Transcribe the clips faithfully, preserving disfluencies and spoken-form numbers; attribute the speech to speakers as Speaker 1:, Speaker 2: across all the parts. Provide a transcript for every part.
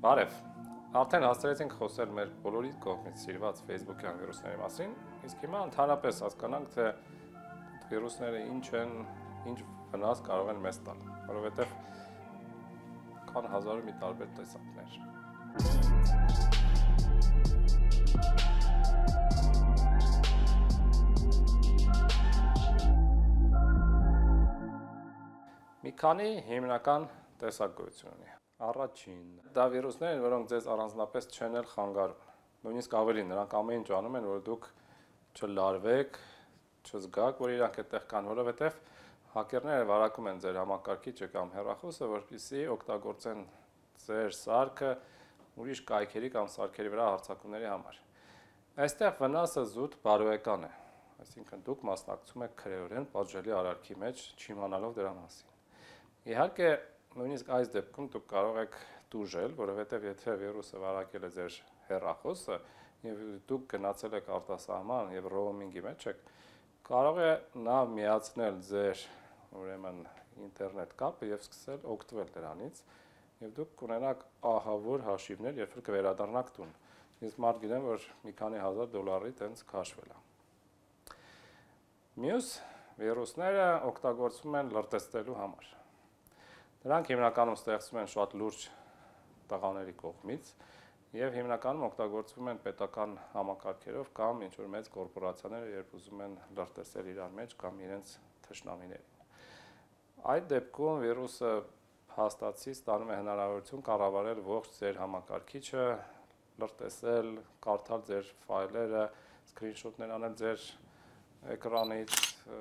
Speaker 1: Բարև, արդեն հասցրեցինք խոսել մեր բոլորի կողմից սիրված Facebook-յան վիրուսների մասին, իսկ հիմա ընդհանրապես հասկանանք, թե վիրուսները ինչ են, ինչ վնաս կարող են մեզ տալ, որովհետև կան հազար ու մի տարբեր տեսակներ։ Մի քանի հիմնական տեսակ գոյություն ունի։ Առաջին, դա վիրուսներ են, որոնք ձեզ առանձնապես չեն էլ խանգարում։ Նույնիսկ ավելի, նրանք ամեն ինչ անում են, որ դուք չլարվեք, չզգաք, որ իրանք այդտեղ կան, որովհետև հակերները վարակում են ձեր համակարգիչը կամ հեռախոսը, որպեսզի օգտագործեն ձեր սարքը ուրիշ կայքերի կամ սարքերի վրա հարձակումների համար։ Այստեղ վնասը զուտ բարոյական է, այսինքն դուք մասնակցում եք քրեորեն պատժելի արարքի մեջ, չիմանալով դրա մասին։ Իհարկե, նույնիսկ այս դեպքում դուք կարող եք տուժել, որովհետև եթե վիրուսը վարակել է ձեր հեռախոսը եւ դուք գնացել եք արտասահման եւ ռոումինգի մեջ եք, կարող է նա միացնել ձեր ուրեմն ինտերնետ կապը եւ սկսել օգտվել դրանից եւ դուք կունենաք ահավոր հաշիվներ, երբ որ կվերադառնաք տուն։ Իսկ մարդ գիտեմ, որ մի քանի հազար դոլարի տենց քաշվել է։ Մյուս վիրուսները օգտագործվում են լրտեսելու համար։ Դրանք հիմնականում ստեղծվում են շատ լուրջ տղաների կողմից եւ հիմնականում օգտագործվում են պետական համակարգերով կամ ինչ-որ մեծ կորպորացիաները, երբ ուզում են լրտեսել իրար մեջ կամ իրենց թշնամիներին։ Այդ դեպքում վիրուսը փաստացի ստանում է հնարավորություն կառավարել ողջ ձեր համակարգիչը, լրտեսել, կարդալ ձեր ֆայլերը, սկրինշոթներ անել ձեր էկրանից,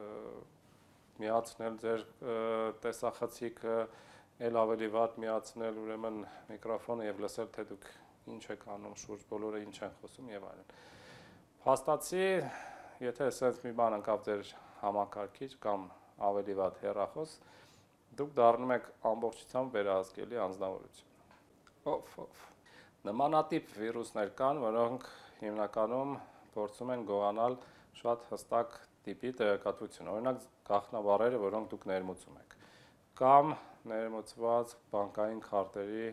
Speaker 1: միացնել ձեր տեսախցիկը, ել ավելի վատ միացնել ուրեմն միկրոֆոնը եւ լսել, թե դուք ինչ եք անում, շուրջ բոլորը ինչ են խոսում եւ այլն։ Փաստացի, եթե այսպես մի բան անկավ ձեր համակարգիչ կամ ավելի վատ հեռախոս, դուք դառնում եք ամբողջությամբ վերահսկելի անձնավորություն։ Օֆ, օֆ։ Նմանատիպ վիրուսներ կան, որոնք հիմնականում փորձում են գողանալ շատ հստակ տիպի տեղեկատվություն, օրինակ գաղտնաբառերը, որոնք դուք ներմուծում եք, կամ ներմուծված բանկային քարտերի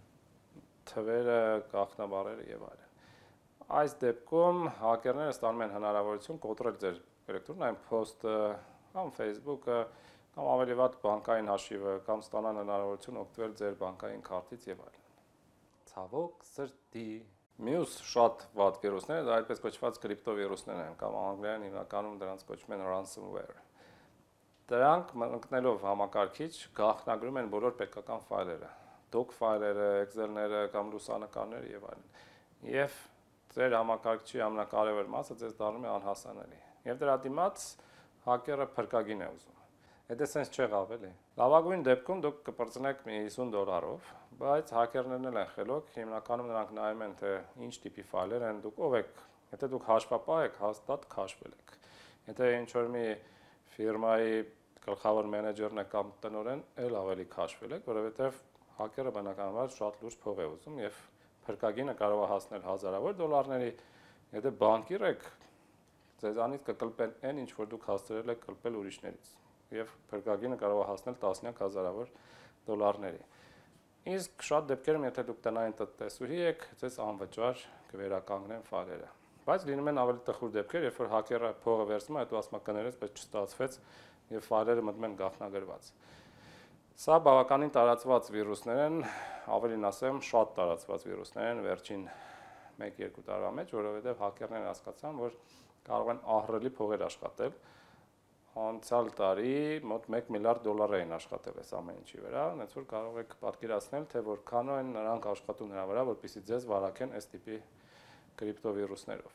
Speaker 1: թվերը, գաղտնաբառերը եւ այլն։ Այս դեպքում հակերները ստանում են հնարավորություն կոտրել ձեր էլեկտրոնային փոստը, կամ Facebook-ը, կամ ավելի վատ բանկային հաշիվը, կամ ստանան հնարավորություն օգտվել ձեր բանկային քարտից եւ այլն։ Ցավոք սրտի մյուս շատ վատ վիրուսները դա այդպես կոչված կրիպտովիրուսներ են, կամ անգլերեն հիմնականում դրանց կոչում են ransomware։ Դրանք մտնելով համակարգիչ գաղտնագրում են բոլոր պետական ֆայլերը, doc ֆայլերը, Excel-ները կամ լուսանկարները եւ այլն։ Եվ ձեր համակարգչի ամենակարևոր մասը ձեզ դառնում է անհասանելի։ Եվ դրա դիմաց հակերը փրկագին է ուզում։ Դա sense չեղավ էլի։ Լավագույն դեպքում դուք կպրծնեք մի հիսուն դոլարով, բայց հակերներն էլ են խելոք, հիմնականում նրանք նայում են, թե ինչ տիպի ֆայլեր են, դուք ով եք, եթե դուք հաշվապահ եք, հաստատ քաշվել եք։ Եթե ինչ-որ մի ֆիրմայի գլխավոր մենեջերն է կամ տնօրեն, էլ ավելի քաշվել եք, որովհետև հակերը բնականաբար շատ լուրջ փող է ուզում եւ փրկագինը կարող է հասնել հազարավոր դոլարների, եթե բանկիր եք, ձեզանից կկլպեն այն, ինչ որ դուք հասցրել եք կլպել ուրիշներից, եւ փրկագինը կարող է հասնել տասնյակ հազարավոր դոլարների։ Իսկ շատ դեպքերում, եթե դուք տնային տեսուհի եք, ձեզ անվճար կվերականգնեն ֆայլերը։ Բայց լինում են ավելի տխուր դեպքեր, երբ որ հակերը փողը վերցնում է, հետո ասում է կներես, բայց չստացվեց եւ ֆայլերը մտնում են գաղտնագրված։ Սա բավականին տարածված վիրուսներ են, ավելին ասեմ, շատ տարածված վիրուսներ են վերջին մեկ-երկու տարվա մեջ, որովհետեւ հակերները հասկացան, որ կարող են ահռելի փողեր աշխատել։ Անցյալ տարի մոտ մեկ միլիարդ դոլար էին աշխատել այս ամեն ինչի վրա, այնց որ կարող եք պատկերացնել, թե որքան են նրանք աշխատում նրա վրա, որպեսզի ձեզ վարակեն այս տիպի կրիպտովիրուսներով։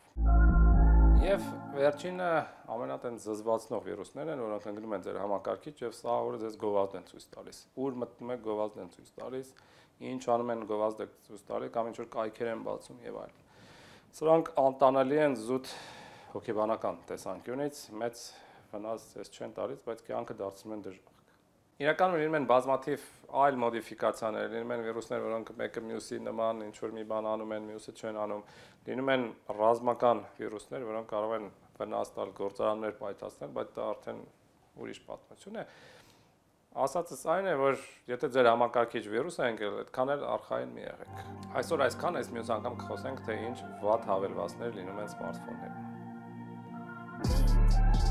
Speaker 1: Եվ վերջինը ամենատեն զզվացնող վիրուսներն են, որոնք ընկնում են ձեր համակարգիչ եւ սա օրը ձեզ գովազդ են ցույց տալիս։ Ուր մտնում եք գովազդ են ցույց տալիս, ինչ անում են գովազդ են ցույց տալիս, կամ ինչ որ կայքեր են բացում եւ այլն։ Սրանք անտանելի են զուտ հոգեբանական տեսանկյունից, մեծ վնաս ես չեն տալիս, բայց կյանքը դարձնում են դժվար։ Իրականում լինում են բազմաթիվ այլ մոդիֆիկացիաներ, լինում են վիրուսներ, որոնք մեկը մյուսի նման ինչ-որ մի բան անում են, մյուսը չեն անում, լինում են ռազմական վիրուսներ, որոնք կարող են վնաս տալ, գործարաններ պայթացնել, բայց դա արդեն ուրիշ պատմություն է։ Ասածս այն է, որ եթե ձեր համակարգիչ վիրուս է ընկել, այդքան էլ արխային մի եղեք։ Այսօր այսքան, այս մյուս անգամ կխոսենք, թե ինչ վատ հավելվածներ լինում են սմարթֆոններում։